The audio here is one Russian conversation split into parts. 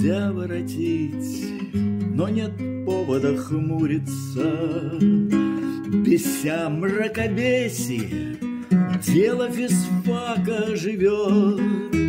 нельзя воротить, но нет повода хмуриться. Беся мракобесие, дело физфака живет.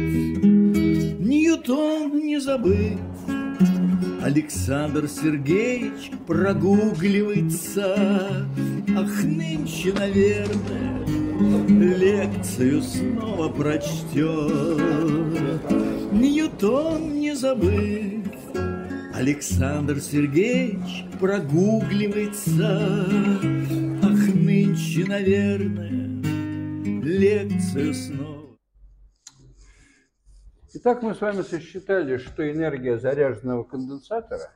Ньютон не забыт, Александр Сергеевич прогугливается. Ах, нынче, наверное, лекцию снова прочтет. Ньютон не забыт, Александр Сергеевич прогугливается. Ах, нынче, наверное, лекцию снова. Итак, мы с вами сосчитали, что энергия заряженного конденсатора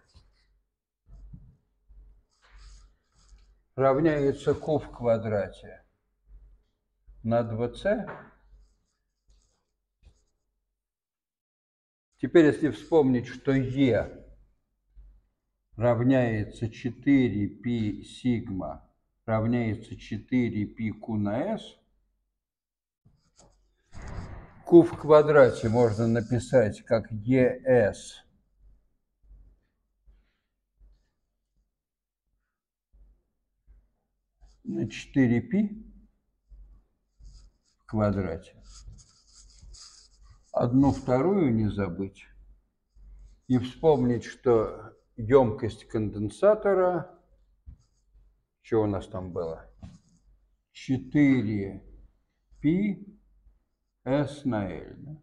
равняется Q в квадрате на 2C. Теперь, если вспомнить, что E равняется 4π сигма равняется 4πq на S, Q в квадрате можно написать как ES на 4π в квадрате. Одну вторую не забыть. И вспомнить, что емкость конденсатора, что у нас там было? 4π S на L. Да?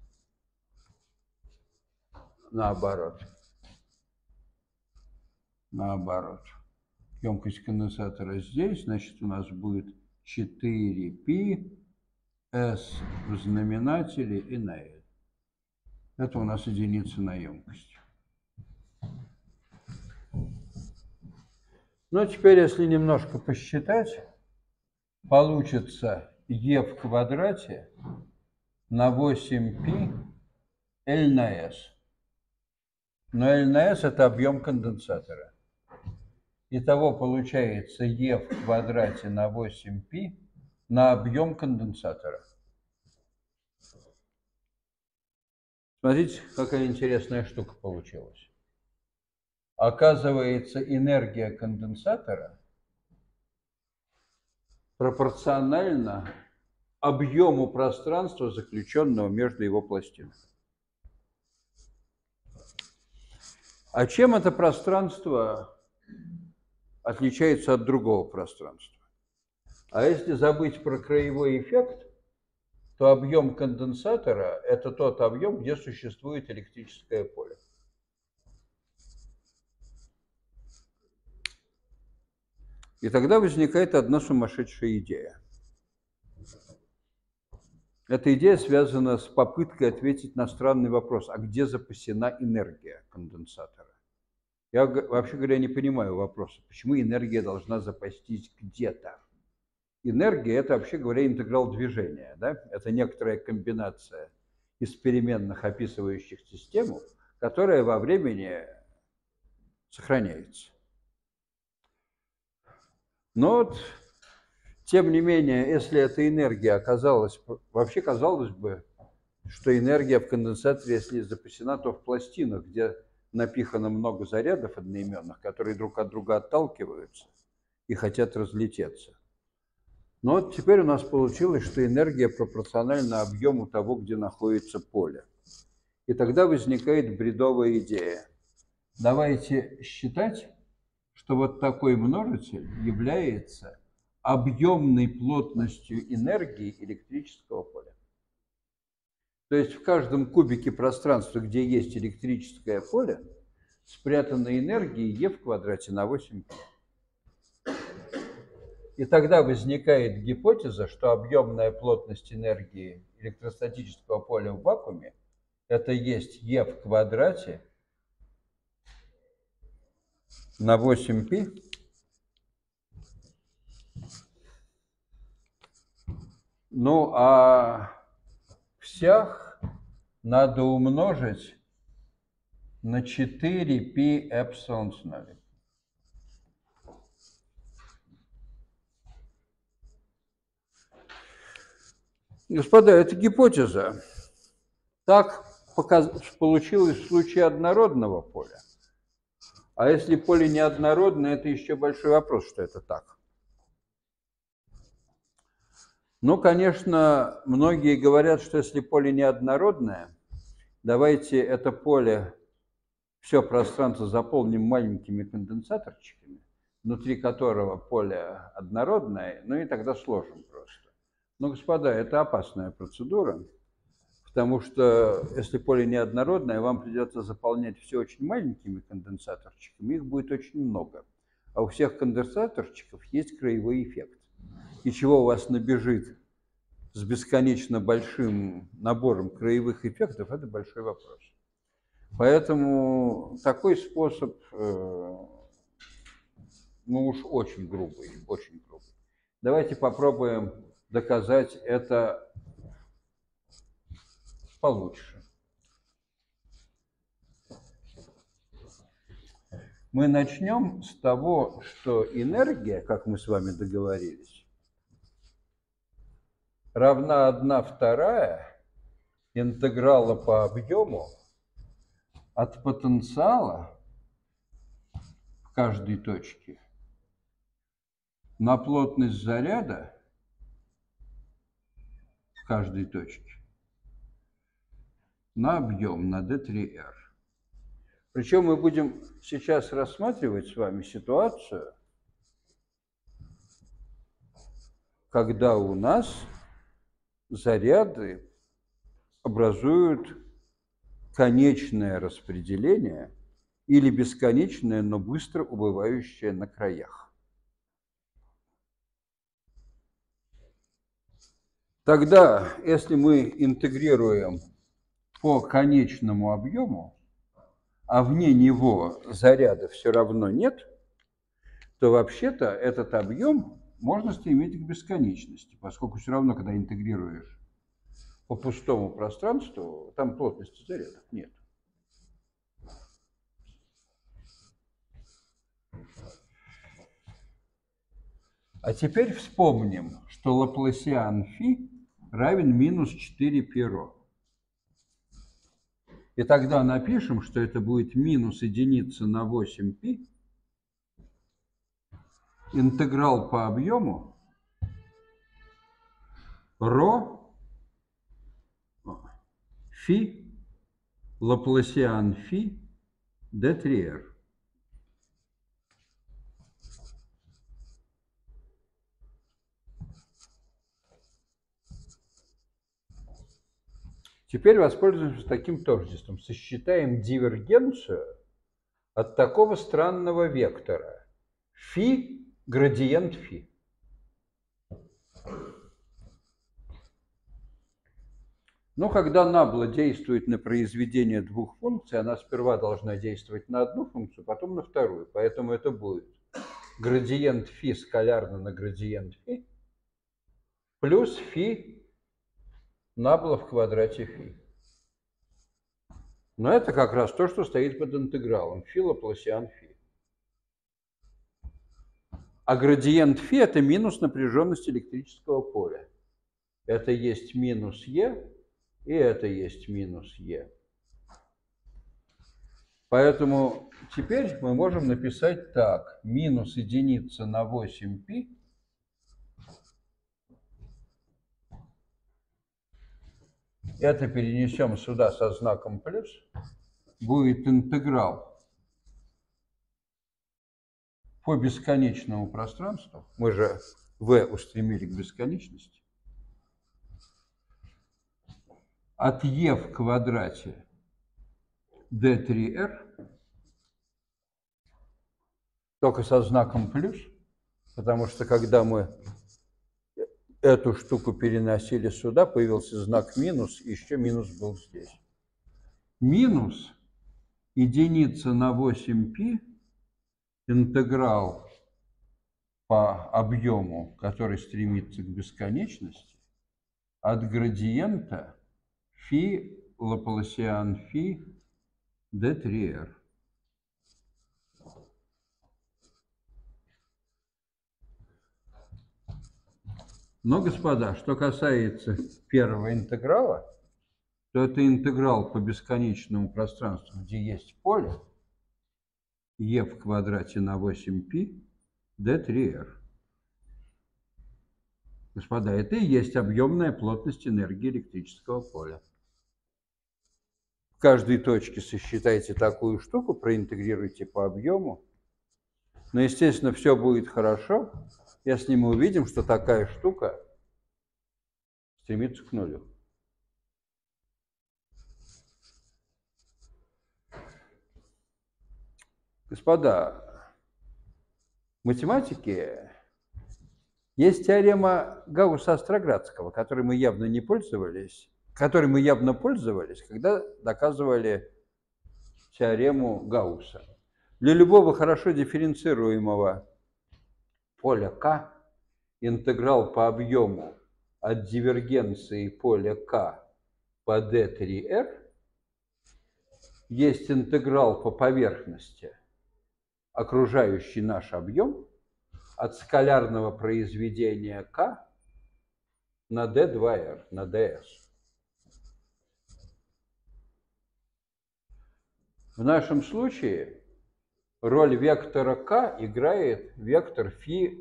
Наоборот. Емкость конденсатора здесь, значит, у нас будет 4π S в знаменателе и на L. Это у нас единица на емкость. Ну, теперь, если немножко посчитать, получится E в квадрате на 8π L на S. Но L на S – это объем конденсатора. Итого получается E в квадрате на 8π на объем конденсатора. Смотрите, какая интересная штука получилась. Оказывается, энергия конденсатора пропорциональна объему пространства, заключенного между его пластинами. А чем это пространство отличается от другого пространства? А если забыть про краевой эффект, то объем конденсатора – это тот объем, где существует электрическое поле. И тогда возникает одна сумасшедшая идея. Эта идея связана с попыткой ответить на странный вопрос: а где запасена энергия конденсатора? Я, вообще говоря, не понимаю вопроса, почему энергия должна запастись где-то. Энергия – это, вообще говоря, интеграл движения. Да? Это некоторая комбинация из переменных, описывающих систему, которая во времени сохраняется. Но вот, тем не менее, если эта энергия оказалась, вообще казалось бы, что энергия в конденсаторе, если запасена, то в пластинах, где напихано много зарядов одноименных, которые друг от друга отталкиваются и хотят разлететься. Но вот теперь у нас получилось, что энергия пропорциональна объему того, где находится поле. И тогда возникает бредовая идея. Давайте считать, что вот такой множитель является объемной плотностью энергии электрического поля. То есть в каждом кубике пространства, где есть электрическое поле, спрятана энергия E в квадрате на 8π. И тогда возникает гипотеза, что объемная плотность энергии электростатического поля в вакууме – это есть E в квадрате на 8π Ну, а всех надо умножить на 4π эпсилон с 0. Господа, это гипотеза. Так получилось в случае однородного поля. А если поле неоднородное, это еще большой вопрос, что это так. Ну, конечно, многие говорят, что если поле неоднородное, давайте это поле, все пространство заполним маленькими конденсаторчиками, внутри которого поле однородное, ну и тогда сложим просто. Но, господа, это опасная процедура, потому что если поле неоднородное, вам придется заполнять все очень маленькими конденсаторчиками, их будет очень много. А у всех конденсаторчиков есть краевой эффект. И чего у вас набежит с бесконечно большим набором краевых эффектов, это большой вопрос. Поэтому такой способ, ну уж очень грубый, очень грубый. Давайте попробуем доказать это получше. Мы начнем с того, что энергия, как мы с вами договорились, равна 1/2 интеграла по объему от потенциала в каждой точке на плотность заряда в каждой точке на объем, на d3r. Причем мы будем сейчас рассматривать с вами ситуацию, когда у нас заряды образуют конечное распределение или бесконечное, но быстро убывающее на краях. Тогда, если мы интегрируем по конечному объему, а вне него заряда все равно нет, то вообще-то этот объем можно стремить к бесконечности, поскольку все равно, когда интегрируешь по пустому пространству, там плотности зарядов нет. А теперь вспомним, что Лапласиан φ равен минус 4πρ. И тогда напишем, что это будет минус единица на 8π, интеграл по объему ρ φ Лапласиан φ d3r. Теперь воспользуемся таким тождеством. Сосчитаем дивергенцию от такого странного вектора φ градиент φ. Но когда набла действует на произведение двух функций, она сперва должна действовать на одну функцию, потом на вторую. Поэтому это будет градиент φ скалярно на градиент φ плюс φ набла в квадрате φ. Но это как раз то, что стоит под интегралом φ Лапласиан φ. А градиент φ – это минус напряженность электрического поля. Это есть минус Е, и это есть минус Е. Поэтому теперь мы можем написать так. Минус единица на 8π это перенесем сюда со знаком плюс. Будет интеграл по бесконечному пространству. Мы же v устремили к бесконечности. От e в квадрате d3r, только со знаком плюс, потому что когда мы эту штуку переносили сюда, появился знак минус, и еще минус был здесь. Минус единица на 8π интеграл по объему, который стремится к бесконечности, от градиента φ Лапласиан φ d3r. Но, господа, что касается первого интеграла, то это интеграл по бесконечному пространству, где есть поле, e в квадрате на 8π d3r. Господа, это и есть объемная плотность энергии электрического поля. В каждой точке сосчитайте такую штуку, проинтегрируйте по объему. Но, естественно, все будет хорошо, если мы увидим, что такая штука стремится к нулю. Господа, в математике есть теорема Гаусса-Остроградского, которой мы явно пользовались, когда доказывали теорему Гаусса. Для любого хорошо дифференцируемого поля К интеграл по объему от дивергенции поля К по d3r есть интеграл по поверхности, окружающий наш объем, от скалярного произведения К на d2r, на ds. В нашем случае роль вектора К играет вектор φ,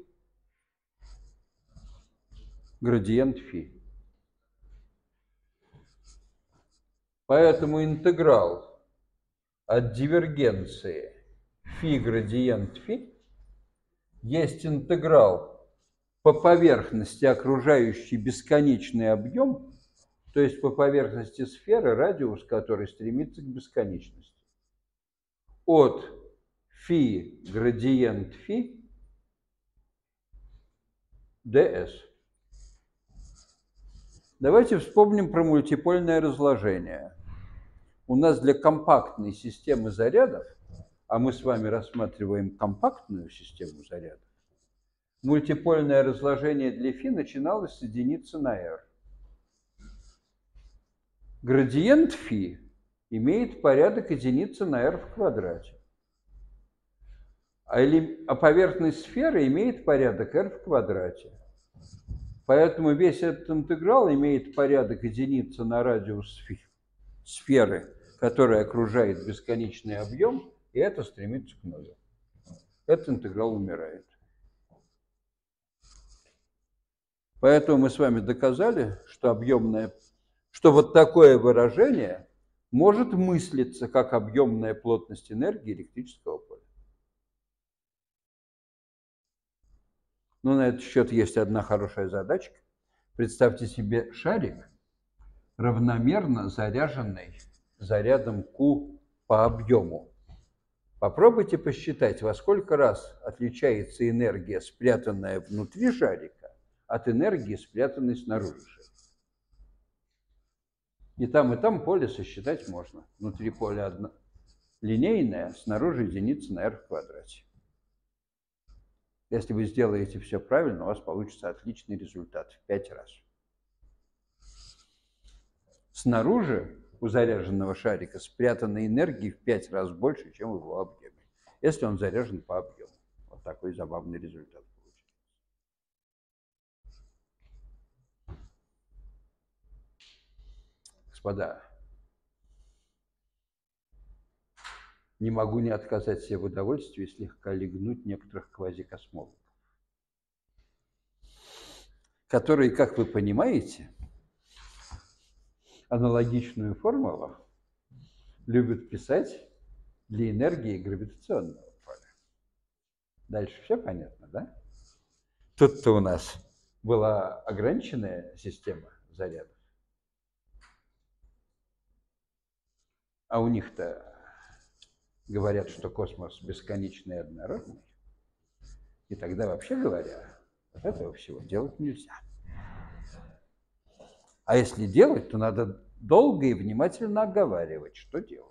градиент φ. Поэтому интеграл от дивергенции φ градиент φ есть интеграл по поверхности, окружающий бесконечный объем, то есть по поверхности сферы, радиус которой стремится к бесконечности, от φ градиент φ ds. Давайте вспомним про мультипольное разложение. У нас для компактной системы зарядов, а мы с вами рассматриваем компактную систему зарядов, мультипольное разложение для φ начиналось с единицы на r. Градиент φ имеет порядок единицы на r в квадрате, а поверхность сферы имеет порядок r в квадрате. Поэтому весь этот интеграл имеет порядок единицы на радиус сферы, которая окружает бесконечный объем, и это стремится к нулю. Этот интеграл умирает. Поэтому мы с вами доказали, что вот такое выражение может мыслиться как объемная плотность энергии электрического поля. Но на этот счет есть одна хорошая задачка. Представьте себе шарик, равномерно заряженный зарядом Q по объему. Попробуйте посчитать, во сколько раз отличается энергия, спрятанная внутри шарика, от энергии, спрятанной снаружи шарика. И там поле сосчитать можно. Внутри поля линейное, снаружи единица на r в квадрате. Если вы сделаете все правильно, у вас получится отличный результат в 5 раз. Снаружи у заряженного шарика спрятанной энергии в 5 раз больше, чем в его объеме, если он заряжен по объему. Вот такой забавный результат получается. Господа, не могу не отказать себе в удовольствии слегка лягнуть некоторых квазикосмологов, которые, как вы понимаете, аналогичную формулу любят писать для энергии гравитационного поля. Дальше все понятно, да? Тут-то у нас была ограниченная система зарядов, а у них-то говорят, что космос бесконечный и однородный, и тогда, вообще говоря, вот этого всего делать нельзя. А если делать, то надо долго и внимательно оговаривать, что делается.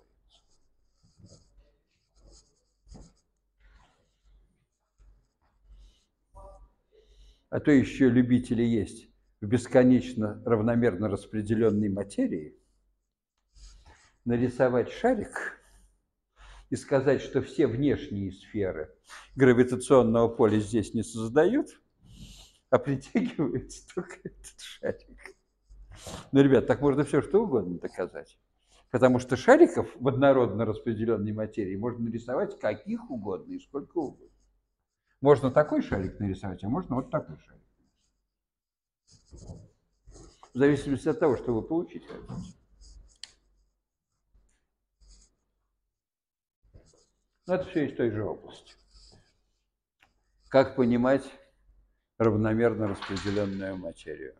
А то еще любители есть в бесконечно равномерно распределенной материи нарисовать шарик и сказать, что все внешние сферы гравитационного поля здесь не создают, а притягивается только этот шарик. Ну, ребят, так можно все что угодно доказать. Потому что шариков в однородно распределенной материи можно нарисовать каких угодно и сколько угодно. Можно такой шарик нарисовать, а можно вот такой шарик. В зависимости от того, что вы получить хотите. Но это все из той же области. Как понимать равномерно распределенную материю?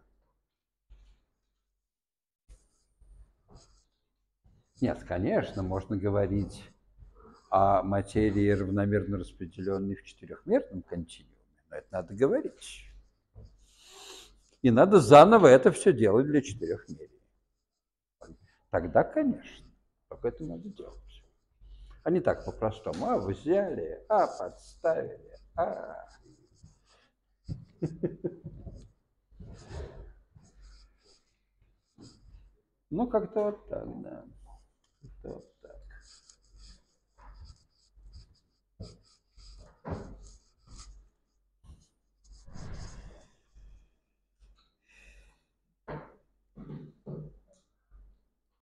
Нет, конечно, можно говорить о материи, равномерно распределенной в четырехмерном континууме, но это надо говорить. И надо заново это все делать для четырехмерия. Тогда, конечно, только это надо делать. А не так по-простому. А взяли, а подставили, а... Ну, как-то вот так, да. Как-то вот